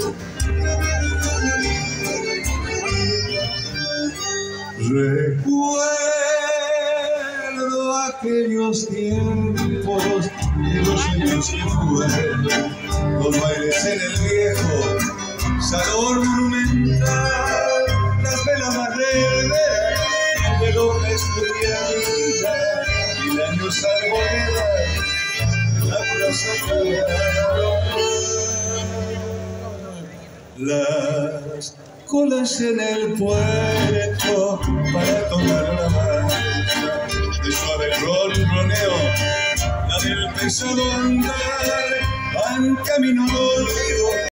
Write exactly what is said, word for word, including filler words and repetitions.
Recuerdo aquellos tiempos de los años que fue, los bailes en el viejo salón monumental, las velas más verdes de loca estudiantina y la añosa arboleda en la plaza Callao. Las colas en el puerto para tomar la marcha, de suave ronroneo, la del pesado andar, van camino al olvido.